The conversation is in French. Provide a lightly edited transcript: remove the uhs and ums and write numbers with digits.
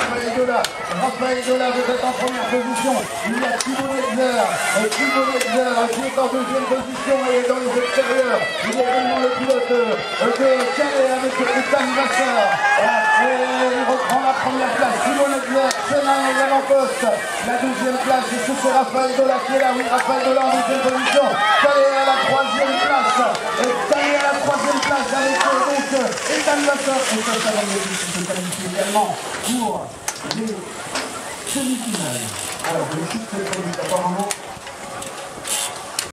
Raphaël Dola. Raphaël Dola, vous êtes en première position. Il y a Thibaut Netzer qui est en deuxième position et dans les extérieurs. Il y a également le pilote de Calais avec Ethan Vasseur. Il reprend la première place. Thibaut Netzer, Chenin aux avant-postes. La deuxième place, c'est Raphaël Dola qui est là. Oui, Raphaël Dola en deuxième position. Calais à la troisième place. Calais à la troisième place avec donc Ethan Vasseur. Et ça va se qualifier également pour les semi-finales. Alors, je suis très apparemment.